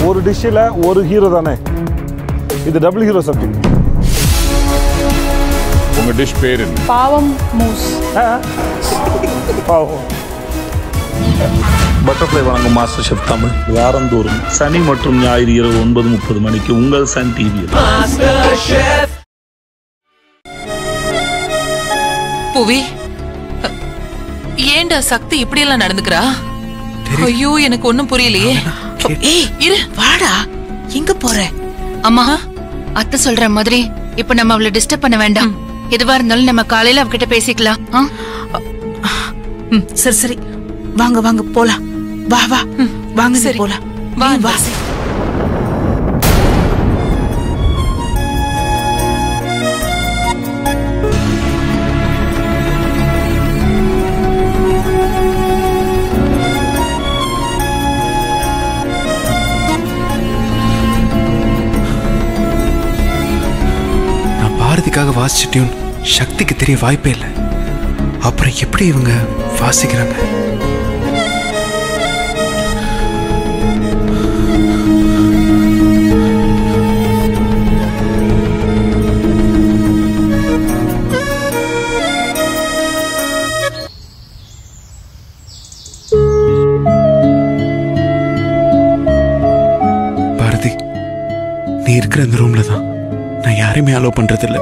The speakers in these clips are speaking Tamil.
ஒரு டிஷ்ஷில் ஒரு ஹீரோ தானே, இது டபுள் ஹீரோ சப்ஜெக்ட். உங்க டிஷ் பேர் என்ன? பாவம் மூஸ். பாவம். பட்டர்ஃப்ளை வழங்கும் மாஸ்டர் ஷெஃப் தமிழ் வாரந்தோறும் சனி மற்றும் ஞாயிறு இரவு 9:30 மணிக்கு உங்கள் சன் டிவியில். புவி, ஏண்டா சக்தி இப்படி எல்லாம் நடந்துக்கிறா? ஐயோ, எனக்கு ஒண்ணும் புரியலையே. ஏய் இரு, வாடா. எங்க போற? அம்மா, அத்தை சொல்ற மாதிரி இப்ப நம்ம அவளை டிஸ்டர்ப் பண்ண வேண்டாம். எதுவா இருந்தாலும் நம்ம காலையில அவகிட்ட பேசிக்கலாம். சரி சரி, வாங்க வாங்க போலாம். வா வா, வாங்க சரி போலாம். வா வா. பாரதிக்காக வாசிச்ச டியூன் சக்திக்கு தெரிய வாய்ப்பே இல்லை. அப்புறம் எப்படி இவங்க வாசிக்கிறாங்க? பாரதி, நீ இருக்கிற அந்த ரூம்ல தான் நான் யாரையுமே அலோவ் பண்றதில்லை.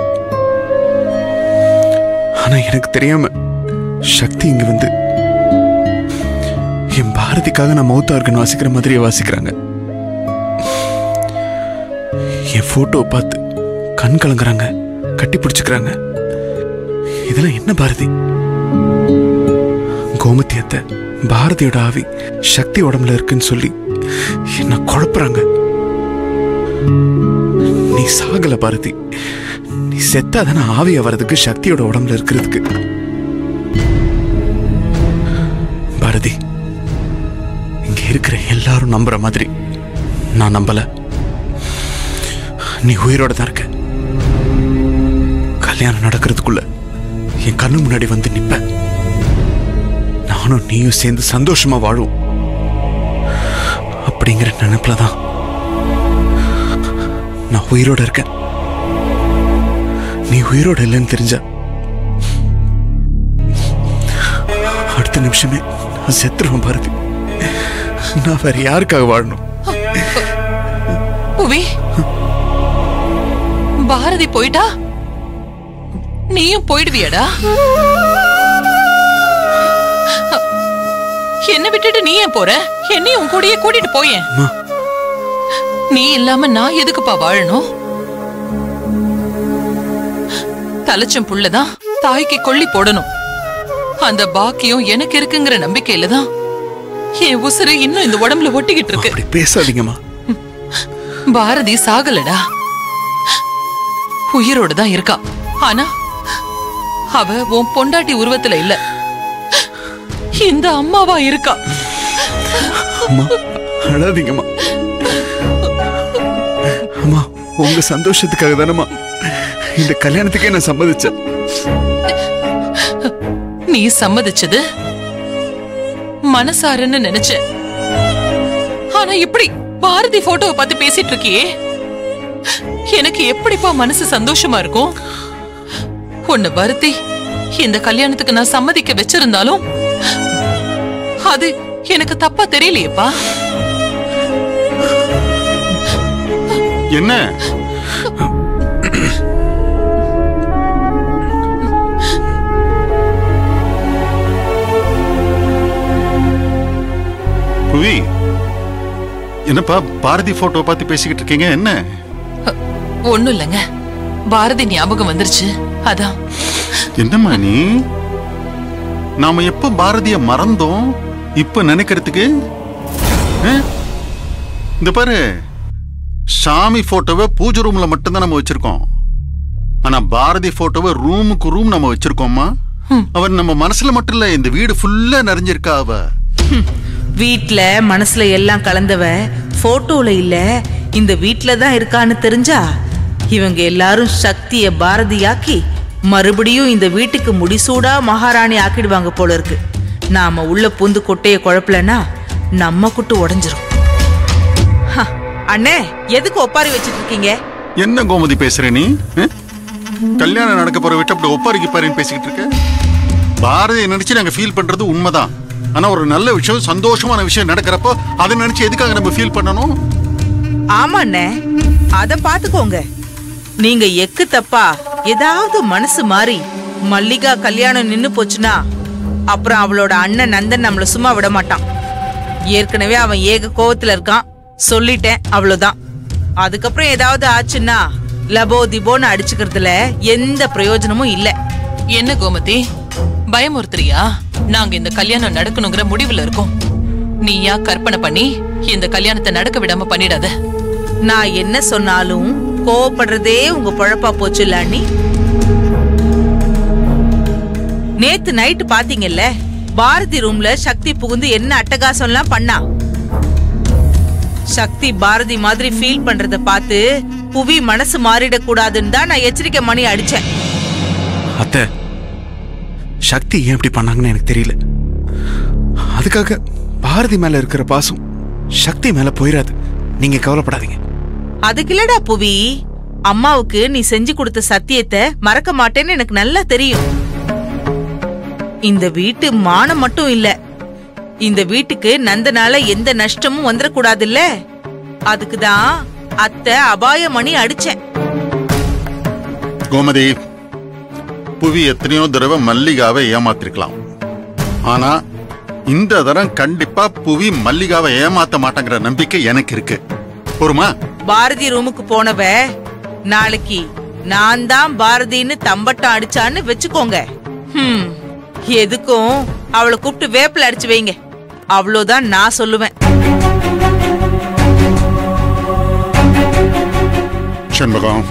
ஆனா எனக்கு தெரியாம சக்தி இங்க வந்து என் பாரதிக்காக நான் மவுத் ஆர்கன் வாசிக்கிற மாதிரியே வாசிக்கிறாங்க. என் போட்டோவை பார்த்து கண் கலங்குறாங்க, கட்டி பிடிச்சுக்கிறாங்க. இதெல்லாம் என்ன பாரதி? கோமத்தியத்தை பாரதியோட ஆவி சக்தி உடம்புல இருக்குன்னு சொல்லி என்ன குழப்புறாங்க. நீ சாகல பாரதி, நீ செத்தாதான ஆவியா வர்றதுக்கு சக்தியோட உடம்புல இருக்கிறதுக்கு. பாரதி, இங்க இருக்கிற எல்லாரும் நம்புற மாதிரி நான் நம்பல. நீ உயிரோட தான் இருக்க. கல்யாணம் நடக்கிறதுக்குள்ள என் கண்ணு முன்னாடி வந்து நிப்ப. நானும் நீயும் சேர்ந்து சந்தோஷமா வாழும் அப்படிங்கிற நினைப்புலதான் நான் உயிரோட இருக்கேன். நீ உயிரோட இல்லைன்னு தெரிஞ்சா அடுத்த நிமிஷமே நான் செத்துருவேன் பாரதி. நான் வேற யாருக்காக வாழணும்? புவி, பாரதி போயிட்டா நீயும் போயிடுவியடா? என்ன விட்டுட்டு நீ ஏன் போற? என்னையும் உன் கூடயே கூட்டிட்டு போயேன். நீ இல்லாம நான் எதுக்குப்பா வாழணும்? தலைச்சம் புள்ளதான் தாய்க்கு கொள்ளி போடணும். அந்த பாக்கியம் எனக்கு இருக்குங்கிற நம்பிக்கையில தான் என் உசுறு இன்னும் இந்த உடம்புல ஒட்டிக்கிட்டு இருக்கு. அப்படி பேசாதீங்கம்மா. பாரதி சாகலடா, உயிரோட தான் இருக்கா. ஆனா அவ உன் பொண்டாட்டி உருவத்துல இல்ல, இந்த அம்மாவா இருக்கா. அம்மா அழாதீங்கம்மா. அம்மா, உங்க சந்தோஷத்துக்காக தானம்மா இந்த கல்யாணத்துக்கே நான் சம்மதிச்சேன். நீ சம்மதிச்சது மனசாரன்னு நினைச்ச. ஆனா இப்படி பாரதி போட்டோவை பார்த்து பேசிட்டு இருக்கியே, எனக்கு எப்படிப்பா மனசு சந்தோஷமா இருக்கும்? உன்னை வருத்தி இந்த கல்யாணத்துக்கு நான் சம்மதிக்க வச்சிருந்தாலும் அது எனக்கு தப்பா தெரியலையேப்பா. என்ன புவி, என்னப்பா பாரதி போட்டோ பார்த்து பேசிக்கிட்டு இருக்கீங்க? என்ன? ஒண்ணும் இல்லைங்க, பாரதி ஞாபகம் வந்துருச்சு, அதான். என்னம்மா நீ? நாம எப்ப பாரதிய மறந்தோம் இப்ப நினைக்கிறதுக்கு? இந்த பாரு, சாமி போட்டோவை பூஜை ரூம்ல மட்டும்தான் நம்ம வச்சிருக்கோம். ஆனா பாரதி போட்டோவை ரூமுக்கு ரூம் நம்ம வச்சிருக்கோம்மா. அவன் நம்ம மனசுல மட்டும் இல்ல, இந்த வீடு ஃபுல்லா நிறைஞ்சிருக்கா அவ. வீட்ல மனசுல எல்லாம் கலந்தவ போட்டோல இல்ல, இந்த வீட்ல தான் இருக்கான்னு தெரிஞ்சா இவங்க எல்லாரும் சக்திய பாரதியாக்கி மறுபடியும் இந்த வீட்டுக்கு முடிசூடா மகாராணி ஆக்கிடுவாங்க போல இருக்கு. நாம உள்ள பூந்து கொட்டைய குழப்பலன்னா நம்ம குட்டு உடைஞ்சிரும். அண்ணே எதுக்கு ஒப்பாரி வச்சிட்டு இருக்கீங்க? என்ன கோமதி பேசுற நீ? கல்யாணம் நடக்க போற விட்டு அப்படி ஒப்பாரிக்கு பாருன்னு பேசிக்கிட்டு இருக்க. பாரதியை நினைச்சு நாங்க ஃபீல் பண்றது உண்மைதான். ஆனா ஒரு நல்ல விஷயம், சந்தோஷமான விஷயம் நடக்கிறப்போ அதை நினைச்சு எதுக்காக நம்ம ஃபீல் பண்ணணும்? ஆமா அண்ணே, அத பாத்துக்கோங்க. நீங்க எக்கு தப்பா ஏதாவது மனசு மாறி மல்லிகா கல்யாணம் நின்னு போச்சுன்னா அப்புறம் அவளோட அண்ணன் நந்தன் நம்மள சும்மா விட மாட்டான். ஏற்கனவே அவன் ஏக கோவத்துல இருக்கான், சொல்லிட்டேன், அவ்வளவுதான். அதுக்கப்புறம் ஏதாவது ஆச்சுன்னா லபோ திபோன்னு அடிச்சுக்கிறதுல எந்த பிரயோஜனமும் இல்ல. என்ன கோமதி, பயமுறுத்துறியா? நாங்க இந்த கல்யாணம் நடக்கணுங்கிற முடிவுல இருக்கோம். நீயா கற்பனை பண்ணி இந்த கல்யாணத்தை நடக்க விடாம பண்ணிடாத. நான் என்ன சொன்னாலும் கோவப்படுறதே உங்க பொழப்பா போச்சு இல்ல அண்ணி? நேத்து நைட்டு பாத்தீங்கல்ல, பாரதி ரூம்ல சக்தி புகுந்து என்ன அட்டகாசம் எல்லாம் பண்ணா. சக்தி பாரதி மாதிரி ஃபீல் பண்றத பார்த்து புவி மனசு மாறிடக் கூடாதுன்னு தான் நான் எச்சரிக்கை மணி அடிச்சேன். அத்தை, சக்தி ஏன் இப்படி பண்ணாங்கன்னு எனக்கு தெரியல. அதுக்காக பாரதி மேல இருக்கிற பாசம் சக்தி மேல போயிடாது, நீங்க கவலைப்படாதீங்க. அதுக்கு இல்லடா புவி, அம்மாவுக்கு நீ செஞ்சு கொடுத்த சத்தியத்தை மறக்க மாட்டேன்னு எனக்கு நல்லா தெரியும். இந்த வீட்டு மானம் மட்டும் இல்ல, இந்த வீட்டுக்கு நந்தனால எந்த நஷ்டமும் வந்துடக்கூடாது இல்ல. அதுக்குதான் அத்தை அபாய மணி அடிச்சேன். கோமதி, புவி எத்தனையோ தடவை மல்லிகாவை ஏமாத்திருக்கலாம். ஆனா இந்த தரம் கண்டிப்பா புவி மல்லிகாவை ஏமாத்த மாட்டாங்கிற நம்பிக்கை எனக்கு இருக்கு. பொறுமா? பாரதி ரூமுக்கு போனவ நாளைக்கு நான் தான் பாரதின்னு தம்பட்டம் அடிச்சான்னு வச்சுக்கோங்க. எதுக்கும் அவளை கூப்பிட்டு வேப்பில அடிச்சு வைங்க, அவ்வளவுதான் நான் சொல்லுவேன். செண்பகம்,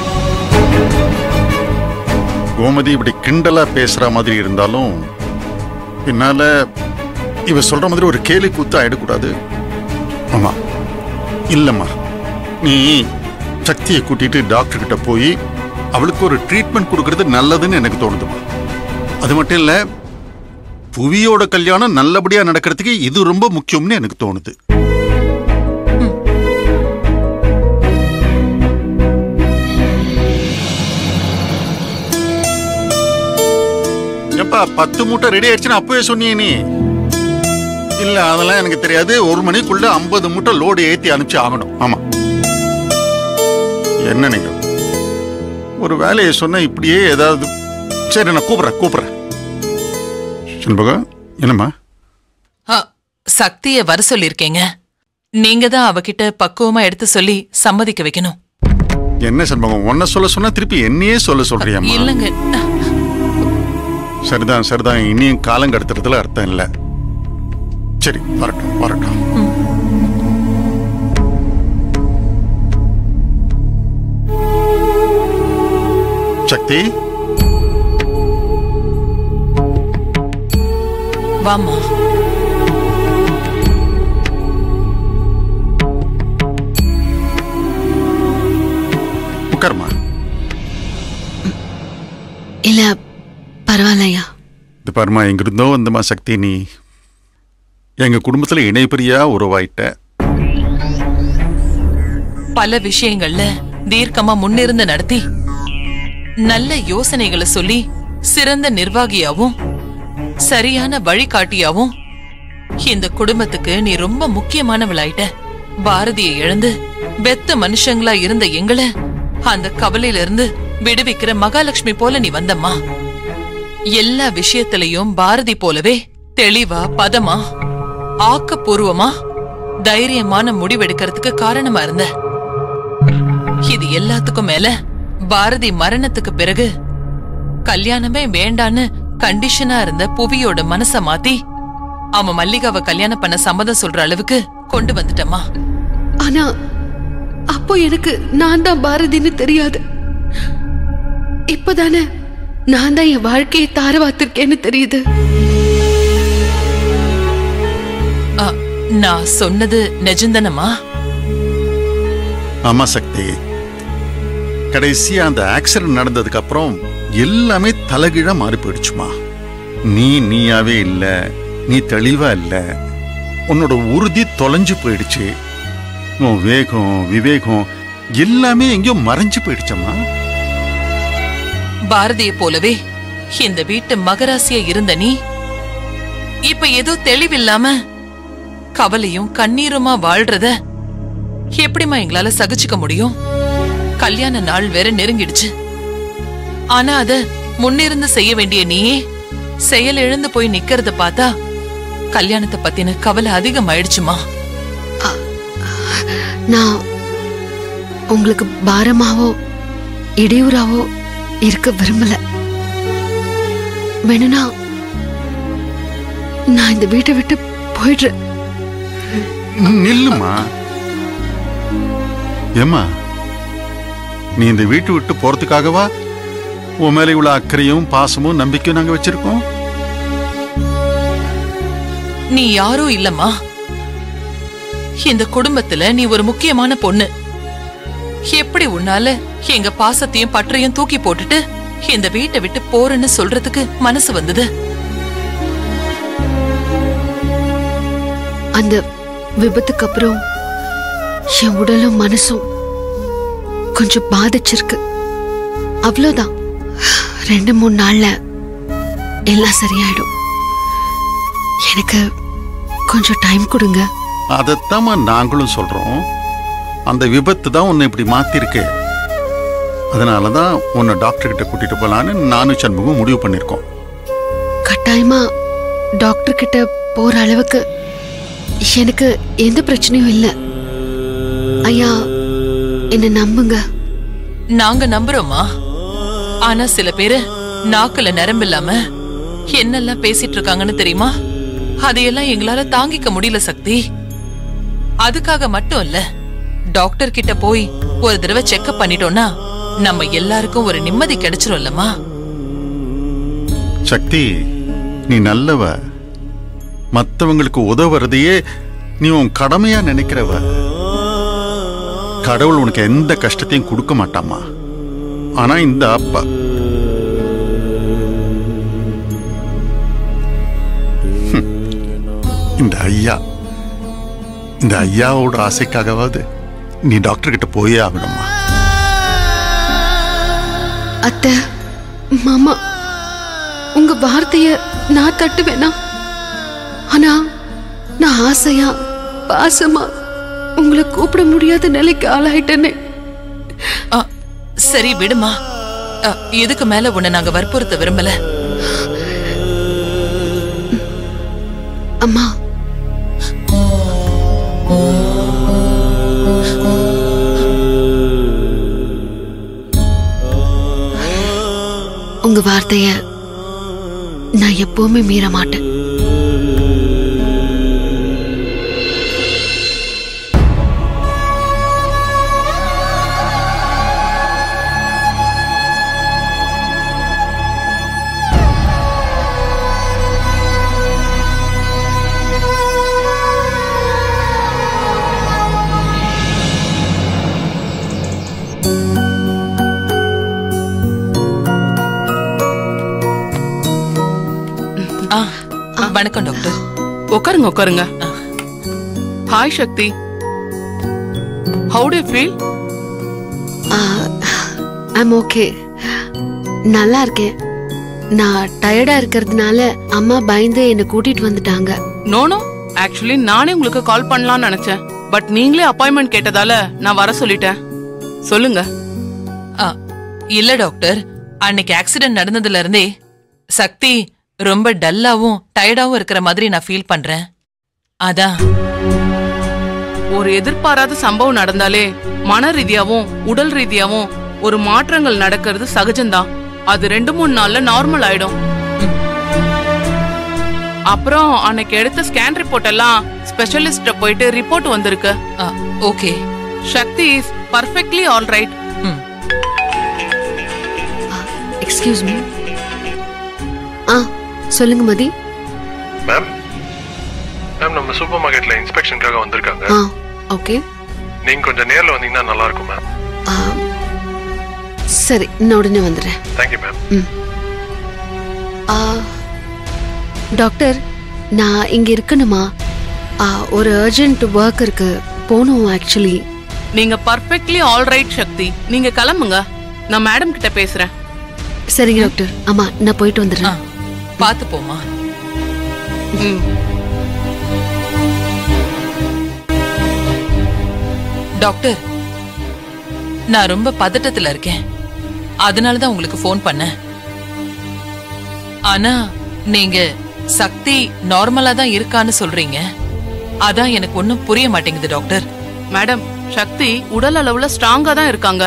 கோமதி இப்படி கிண்டலா பேசுற மாதிரி இருந்தாலும் பின்னால இவ சொல்ற மாதிரி ஒரு கேலி கூத்து ஆயிடக்கூடாது. ஆமா, இல்லம்மா, நீ சக்தியை கூட்டிட்டு டாக்டர் கிட்ட போய் அவளுக்கு ஒரு ட்ரீட்மெண்ட் கொடுக்கறது நல்லதுன்னு எனக்கு தோணுதுமா. அது மட்டும் இல்ல, புவியோட கல்யாணம் நல்லபடியா நடக்கிறதுக்கு இது ரொம்ப முக்கியம்னு எனக்கு தோணுது. எப்பா 10 மூட்டை ரெடி ஆயிடுச்சுன்னு அப்பவே சொன்னியே நீ? இல்ல அதெல்லாம் எனக்கு தெரியாது, 1 மணிக்குள்ள 50 மூட்டை லோடு ஏத்தி அனுப்பிச்சு ஆகணும். ஆமா, என்ன நீங்க ஒரு வேலையை சொன்ன இப்படியே ஏதாவது. சரி, நான் கூப்பிடுறேன். செண்பகம், என்னம்மா? சக்திய வர சொல்லிருக்கேங்க. நீங்க தான் அவகிட்ட பக்குவமா எடுத்து சொல்லி சம்மதிக்க வைக்கணும். என்ன செண்பகம், உன்ன சொல்ல சொன்னா திருப்பி என்னையே சொல்றியா? இல்லங்க. சரிதான், இனியும் காலம் கடத்துறதுல அர்த்தம் இல்ல. சரி, வரட்டும். சக்தி, வாமா. உட்காருமா. இல்ல பரவாயில்லையா? இது பாருமா, எங்கிருந்தோ வந்தமா சக்தி, நீ எங்க குடும்பத்துல இணைப்பிரியா உருவாயிட்ட. பல விஷயங்கள்ல தீர்க்கமா முன்னிருந்து நடத்தி நல்ல யோசனைகளை சொல்லி சிறந்த நிர்வாகியாவும் சரியான வழிகாட்டியாவும் இந்த குடும்பத்துக்கு நீ ரொம்ப முக்கியமானவளாயிட்ட. பாரதியை இழந்து பெத்த மனுஷங்களா இருந்த எங்களை அந்த கவலையில இருந்து விடுவிக்கிற மகாலட்சுமி போல நீ வந்தம்மா. எல்லா விஷயத்திலையும் பாரதி போலவே தெளிவா, பதமா, ஆக்கப்பூர்வமா, தைரியமான முடிவெடுக்கிறதுக்கு காரணமா இருந்த. இது எல்லாத்துக்கும் மேல பாரதி மரணத்துக்கு பிறகு கல்யாணமே வேண்டான்னு கண்டிஷனா இருந்த புவியோட மனச மாத்தி அவன் மல்லிகாவை கல்யாணம் பண்ண சம்மதம் சொல்ற அளவுக்கு கொண்டு வந்துட்டமா. ஆனா அப்போ எனக்கு நான் தான் பாரதின்னு தெரியாது. இப்பதானே நான் தான் என் வாழ்க்கையை தாரவாத்திருக்கேன்னு தெரியுது. நான் சொன்னது நிஜந்தனமா? ஆமா சக்தி, கடைசியா அந்த ஆக்சிடென்ட் நடந்ததுக்கு அப்புறம் எல்லாமே தலைகீழா மாறி போயிடுச்சுமா. நீயாவே இல்ல, நீ தெளிவா இல்ல, உன்னோட உறுதி தொலைஞ்சு போயிடுச்சு. உன் வேகம் விவேகம் எல்லாமே எங்கேயோ மறைஞ்சு போயிடுச்சம்மா. பாரதியை போலவே இந்த வீட்டு மகராசியா இருந்த நீ இப்ப ஏதோ தெளிவில்லாம கவலையும் கண்ணீருமா வாழ்றத எப்படிமா எங்களால சகிச்சுக்க முடியும்? கல்யாண நாள் வேற நெருங்கிடுச்சு. ஆனா அத முன்னிருந்து செய்ய வேண்டிய நீயே செயல் இழந்து போய் நிக்கிறத பார்த்தா கல்யாணத்தை பத்தின கவலை அதிகமாயிடுச்சுமா. நான் உங்களுக்கு பாரமாவோ இடையூறாவோ இருக்க விரும்பல. வேணும்னா நான் இந்த வீட்டை விட்டு போயிடுறேன். நில்லுமா. ஏம்மா, நீ இந்த வீட்டை விட்டு போறதுக்காகவா உன் மேல இவ்வளவு அக்கறையும் பாசமும் நம்பிக்கையும் நாங்க வச்சிருக்கோம்? நீ யாரும் இல்லம்மா. இந்த குடும்பத்துல நீ ஒரு முக்கியமான பொண்ணு. எப்படி உன்னால எங்க பாசத்தையும் பற்றையும் தூக்கி போட்டுட்டு இந்த வீட்டை விட்டு போறேன்னு சொல்றதுக்கு மனசு வந்தது? அந்த விபத்துக்கு அப்புறம் என் உடலும் மனசும் கொஞ்சம் பாதிச்சிருக்கு. அவ்வளவுதான். 2-3 நாள்ல எல்லாம் சரியாயிடும். எனக்கு கொஞ்சம் டைம் கொடுங்க. அதைத்தாம்மா நாங்களும் சொல்றோம். அந்த விபத்து தான் உன்னை இப்படி மாத்திருக்கு. அதனாலதான் உன்னை டாக்டர் கிட்ட கூட்டிட்டு போலான்னு நானும் சண்முகம் முடிவு பண்ணிருக்கோம். கட்டாயமா டாக்டர் கிட்ட போற அளவுக்கு எனக்கு எந்த பிரச்சனையும் இல்ல. ஐயா, என்ன நம்புங்க. நாங்க நம்புறோமா. ஆனா சில பேரு நாக்குல நரம்பில்லாம என்னெல்லாம் பேசிட்டு இருக்காங்கன்னு தெரியுமா? அதையெல்லாம் எங்களால தாங்கிக்க முடியல சக்தி. அதுக்காக மட்டும் இல்ல, டாக்டர் கிட்ட போய் ஒரு தடவை செக்அப் பண்ணிட்டோம்னா நம்ம எல்லாருக்கும் ஒரு நிம்மதி கிடைச்சிரும்லமா. சக்தி, நீ நல்லவ. மத்தவங்களுக்கு உதவுறதையே நீ உன் கடமையா நினைக்கிறவ. கடவுள் உனக்கு எந்த கஷ்டத்தையும் கொடுக்க மாட்டாமா. ஆனா இந்த அப்பா இந்த ஐயாவோட ஆசைக்காகவாது நீ டாக்டர் கிட்ட போயே ஆகணுமா. அத்தை, மாமா, உங்க வார்த்தைய நான் தட்டுவேனா? ஆனா நான் ஆசையா பாசமா உங்களை கூப்பிட முடியாத நிலைக்கு ஆளாயிட்டேனே. சரி விடுமா. இதுக்கு மேல உன்னை நாங்க வற்புறுத்த விரும்பல. அம்மா, உங்க வார்த்தைய நான் எப்பவுமே மீற மாட்டேன். வணக்கம் டாக்டர். உட்காருங்க உட்காருங்க. Hi Sakthi, how do you feel? I'm okay, நல்லா இருக்கேன். நான் டயர்டா இருக்கிறதுனால அம்மா பயந்து என்னை கூட்டிட்டு வந்துட்டாங்க. நோ நோ, ஆக்சுவலி நானே உங்களுக்கு கால் பண்ணலாம்னு நினைச்சேன். பட் நீங்களே அப்பாயின்மெண்ட் கேட்டதால நான் வர சொல்லிட்டேன். சொல்லுங்க. இல்ல டாக்டர், அன்னைக்கு ஆக்சிடென்ட் நடந்ததுல இருந்தே சக்தி ரொம்ப டல்லாவும் டயர்டாவும் இருக்கிற மாதிரி நான் ஃபீல் பண்றேன். அதான். ஒரு எதிர்பாராத சம்பவம் நடந்தாலே மன ரீதியாவும் உடல் ரீதியாவும் ஒரு மாற்றங்கள் நடக்கிறது சகஜம்தான். அது 2-3 நாள்ல நார்மல் ஆயிடும். அப்புறம் அன்னைக்கு எடுத்த ஸ்கேன் ரிப்போர்ட் எல்லாம் ஸ்பெஷலிஸ்ட போயிட்டு ரிப்போர்ட் வந்திருக்கு. Okay. Sakthi is perfectly all right. Excuse me. சொல்லுங்க மதி. மேம், நம்ம சூப்பர் மார்க்கெட்ல இன்ஸ்பெக்ஷனுக்காக வந்திருக்காங்க. ஓகே. நீங்க கொஞ்சம் நேர்ல வந்தீங்கன்னா நல்லா இருக்கும் மேம். சரி, நான் உடனே வந்துடுறேன். Thank you ma'am. டாக்டர், நான் இங்க இருக்கணுமா? ஒரு அர்ஜென்ட் ஒர்க் இருக்கு, போகணும் ஆக்சுவலி. நீங்க பர்ஃபெக்ட்லி ஆல் ரைட் சக்தி. நீங்க கிளம்புங்க, நான் மேடம் கிட்ட பேசுறேன். சரிங்க டாக்டர். ஆமா, நான் போயிட்டு வந்துடுறேன். பாத்து போமா. டாக்டர், நான் ரொம்ப பதட்டத்துல இருக்கேன், அதனாலதான் உங்களுக்கு போன் பண்ணேன். ஆனா நீங்க சக்தி நார்மலா தான் இருக்கான்னு சொல்றீங்க, அதான் எனக்கு ஒண்ணும் புரிய மாட்டேங்குது டாக்டர். மேடம், சக்தி உடல் அளவுல ஸ்ட்ராங்கா தான் இருக்காங்க.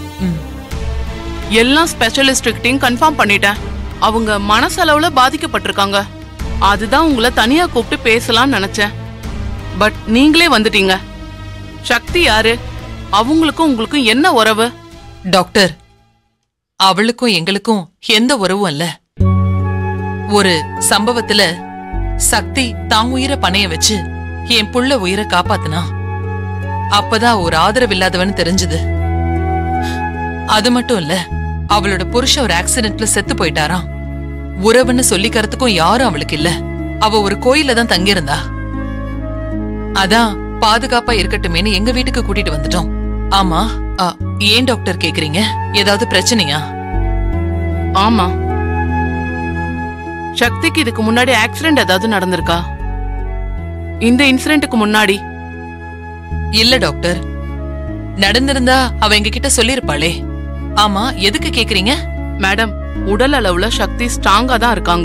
எல்லா ஸ்பெஷலிஸ்ட்கிட்டையும் கன்ஃபார்ம் பண்ணிட்டேன். அவங்க மனசளவுல பாதிக்கப்பட்டிருக்காங்க. அதுதான் உங்களை தனியா கூப்பிட்டு பேசலாம்னு நினைச்சேன். பட் நீங்களே வந்துட்டீங்க. சக்தி யாரு? அவங்களுக்கும் உங்களுக்கும் என்ன உறவு? டாக்டர், அவளுக்கும் எங்களுக்கும் எந்த உறவும் இல்ல. ஒரு சம்பவத்துல சக்தி தான் உயிரை பணைய வச்சு என் புள்ள உயிரை காப்பாத்துனா. அப்பதான் ஒரு ஆதரவு இல்லாதவன்னு தெரிஞ்சது. அது மட்டும் இல்ல, அவளோட புருஷன் ஒரு ஆக்சிடென்ட்ல செத்து போயிட்டாராம். உறவுன்னு சொல்லிக்கிறதுக்கும் யாரும் அவளுக்கு இல்ல. அவ ஒரு கோயில்ல தான் தங்கியிருந்தா. அதான் பாதுகாப்பா இருக்கட்டுமேனு எங்க வீட்டுக்கு கூட்டிட்டு வந்துட்டோம். ஆமா, ஏன் டாக்டர் கேக்குறீங்க? ஏதாவது பிரச்சனையா? ஆமா, சக்திக்கு இதுக்கு முன்னாடி ஆக்சிடென்ட் ஏதாவது நடந்திருக்கா? இந்த இன்சிடென்ட்க்கு முன்னாடி? இல்ல டாக்டர், நடந்திருந்தா அவ எங்க கிட்ட சொல்லிருப்பாளே. ஆமா, எதுக்கு கேக்குறீங்க? மேடம், உடல் அளவுல சக்தி ஸ்ட்ராங்கா தான் இருக்காங்க.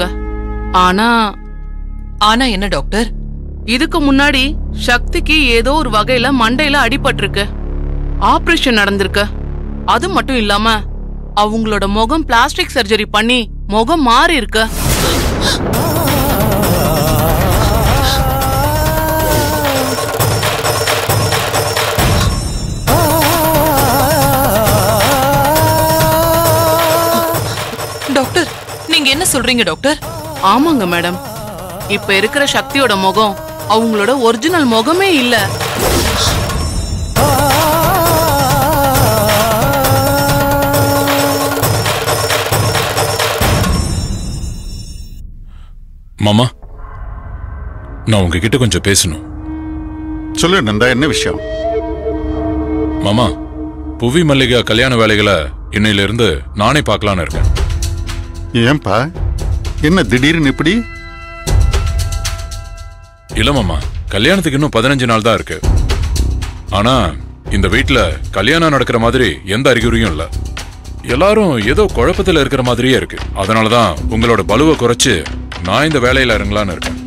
ஆனா என்ன டாக்டர்? இதுக்கு முன்னாடி சக்திக்கு ஏதோ ஒரு வகையில மண்டையில அடிபட்டிருக்கு, ஆபரேஷன் நடந்திருக்கு. அது மட்டும் இல்லாம அவங்களோட முகம் பிளாஸ்டிக் சர்ஜரி பண்ணி முகம் மாறி இருக்கு. டாக்டர், நீங்க என்ன சொல்றீங்க டாக்டர்? ஆமாங்க மேடம், இப்ப இருக்கிற சக்தியோட முகம் அவங்களோட ஒரிஜினல் முகமே இல்ல. மாமா, நான் உங்ககிட்ட கொஞ்சம் பேசணும். சொல்லு நந்தா, என்ன விஷயம்? மாமா, புவி மல்லிகா கல்யாண வேலைகளை இன்னையில இருந்து நானே பார்க்கலான்னு இருக்கேன். ஏன்பா, என்ன திடீர்னு இப்படி? இல்ல மாமா, கல்யாணத்துக்கு இன்னும் 15 நாள் தான் இருக்கு. ஆனா இந்த வீட்டுல கல்யாணம் நடக்கிற மாதிரி எந்த அறிகுறியும் இல்ல. எல்லாரும் ஏதோ குழப்பத்துல இருக்கிற மாதிரியே இருக்கு. அதனாலதான் உங்களோட பலுவை குறைச்சு நான் இந்த வேலையில இறங்கலான்னு இருக்கேன்.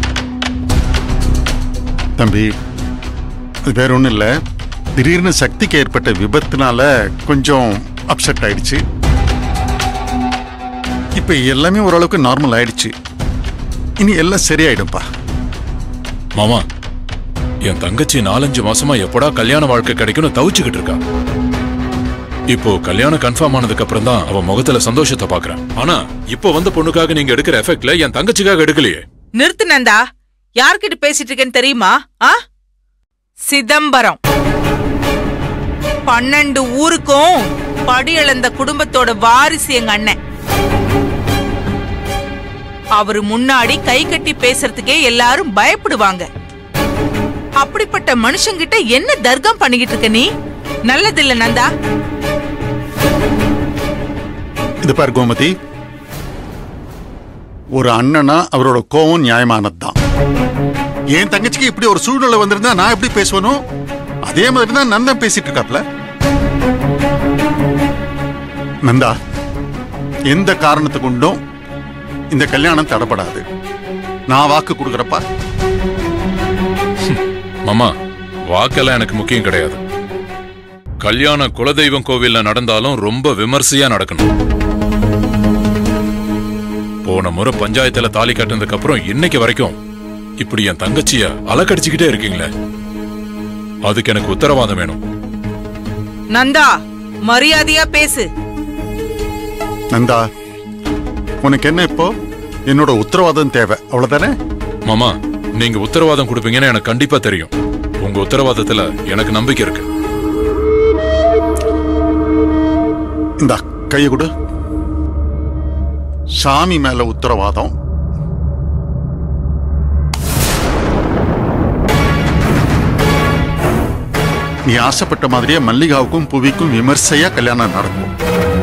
தம்பி, அது வேற ஒண்ணும் இல்ல. திடீர்னு சக்திக்கு ஏற்பட்ட விபத்துனால கொஞ்சம் அப்செட் ஆயிடுச்சு. இப்ப எல்லாமே ஓரளவுக்கு நார்மல் ஆயிடுச்சு. இனி எல்லாம் சரியாயிடும்பா. மாமா, என் தங்கச்சி 4-5 மாசமா எப்படா கல்யாண வாழ்க்கை கிடைக்கும்னு தவிச்சுக்கிட்டு இருக்கா. இப்போ கல்யாணம் கன்ஃபார்ம் ஆனதுக்கு அப்புறம் தான் அவன் முகத்துல சந்தோஷத்தை பாக்குறேன். ஆனா இப்போ வந்த பொண்ணுக்காக நீங்க எடுக்கிற எஃபெக்ட்ல என் தங்கச்சிக்காக எடுக்கலையே. நிறுத்து நந்தா, யார்கிட்ட பேசிட்டு இருக்கேன்னு தெரியுமா? சிதம்பரம் 12 ஊருக்கும் படியளந்த குடும்பத்தோட வாரிசு எங்க அண்ணன். அவரு முன்னாடி கை கட்டி பேசுறதுக்கே எல்லாரும் பயப்படுவாங்க. அப்படிப்பட்ட மனுஷங்கிட்ட என்ன தர்க்கம் பண்ணிக்கிட்டு இருக்க நீ? நல்லதில்ல நந்தா. இது பாரு கோமதி, ஒரு அண்ணனா அவரோட கோவம் நியாயமானதுதான். என் தங்கச்சிக்கு இப்படி ஒரு சூழ்நிலை வந்திருந்தா நான் எப்படி பேசுவனோ அதே மாதிரி தான் நந்தா பேசிட்டு இருக்காப்ல. நந்தா, எந்த காரணத்தை கொண்டும் இந்த கல்யாணம் தடைபடாது. நான் வாக்கு கொடுக்கறப்பா. மாமா, வாக்கெல்லாம் எனக்கு முக்கியம் கிடையாது. கல்யாண குலதெய்வம் கோவில்ல நடந்தாலும் ரொம்ப விமர்சையா நடக்கணும். போன முறை பஞ்சாயத்துல தாலி கட்டினதுக்கு அப்புறம் இன்னைக்கு வரைக்கும் இப்படி என் தங்கச்சிய அலக்கடிச்சுக்கிட்டே இருக்கீங்களே, அதுக்கு எனக்கு உத்தரவாதம் வேணும். நந்தா, மரியாதையா பேசு. நந்தா, உனக்கு என்ன இப்போ? என்னோட உத்தரவாதம் தேவை, அவ்வளவுதானே? மாமா, நீங்க உத்தரவாதம் கொடுப்பீங்கன்னு எனக்கு கண்டிப்பா தெரியும். உங்க உத்தரவாதத்துல எனக்கு நம்பிக்கை இருக்கு. இந்த கையை கொடு. சாமி மேல உத்தரவாதம். நீ ஆசைப்பட்ட மாதிரியே மல்லிகாவுக்கும் புவிக்கும் விமர்சையா கல்யாணம் நடக்கும்.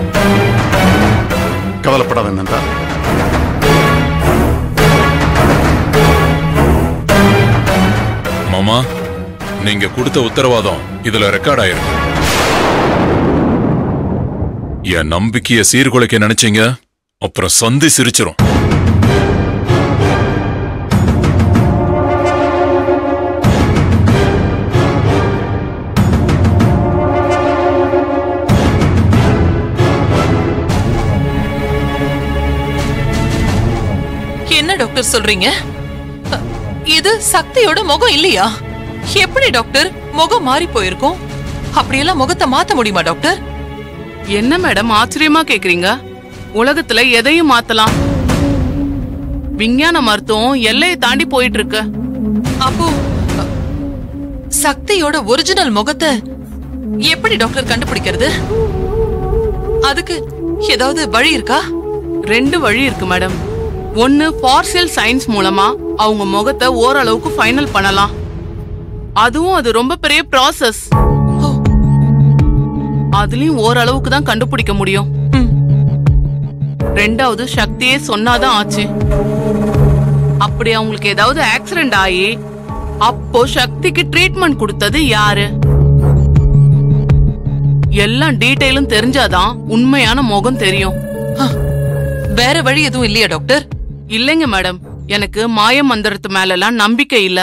கவலைப்படாத நந்தா. மாமா, நீங்க கொடுத்த உத்தரவாதம் இதுல ரெக்கார்ட் ஆயிருக்கு. என் நம்பிக்கைய சீர்குலைக்க நினைச்சீங்க, அப்புறம் சந்தி சிரிச்சிரும். என்ன டாக்டர் சொல்றீங்க? இது சக்தியோட முகம் இல்லையா? எப்படி டாக்டர் முகம் மாறி போயிருக்கும்? அப்படியெல்லாம் முகத்தை மாத்த முடியுமா டாக்டர்? என்ன மேடம் ஆச்சரியமா கேக்குறீங்க? உலகத்துல எதையும் மாத்தலாம். விஞ்ஞான மருத்துவம் எல்லையை தாண்டி போயிட்டு இருக்கு. அப்போ சக்தியோட ஒரிஜினல் முகத்தை எப்படி டாக்டர் கண்டுபிடிக்கிறது? அதுக்கு ஏதாவது வழி இருக்கா? 2 வழி இருக்கு மேடம். ஒன்னு பார்சியல் சயின்ஸ் மூலமா அவங்க முகத்தை ஓரளவுக்கு ஃபைனல் பண்ணலாம். அதுவும் அது ரொம்ப பெரிய ப்ராசஸ். அதுலயும் ஓரளவுக்கு தான் கண்டுபிடிக்க முடியும். 2வது சக்தியே சொன்னாதான் ஆச்சு. அப்படி அவங்களுக்கு ஏதாவது ஆக்சிடென்ட் ஆகி அப்போ சக்திக்கு ட்ரீட்மெண்ட் கொடுத்தது யாரு? எல்லாம் டீடைலும் தெரிஞ்சாதான் உண்மையான முகம் தெரியும். வேற வழி எதுவும் இல்லையா டாக்டர்? இல்லைங்க மேடம், எனக்கு மாய மந்திரத்து மேலலாம் நம்பிக்கை இல்ல.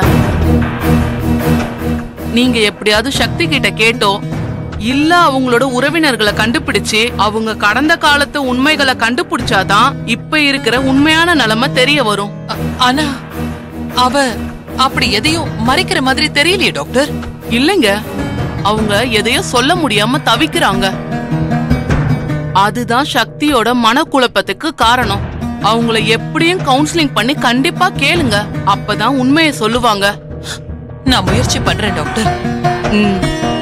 நீங்க எப்படியாவது சக்தி கிட்ட கேட்டோ இல்ல அவங்களோட உறவினர்களை கண்டுபிடிச்சு அவங்க கடந்த காலத்து உண்மைகளை கண்டுபிடிச்சாதான் இப்ப இருக்கிற உண்மையான நிலைமை தெரிய வரும். ஆனா அவ அப்படி எதையும் மறைக்கிற மாதிரி தெரியலையே டாக்டர். இல்லைங்க, அவங்க எதையும் சொல்ல முடியாம தவிக்கிறாங்க. அதுதான் சக்தியோட மனக்குழப்பத்துக்கு காரணம். அவங்கள எப்படியும் கவுன்சிலிங் பண்ணி கண்டிப்பா கேளுங்க, அப்பதான் உண்மையை சொல்லுவாங்க. நான் முயற்சி பண்றேன் டாக்டர்.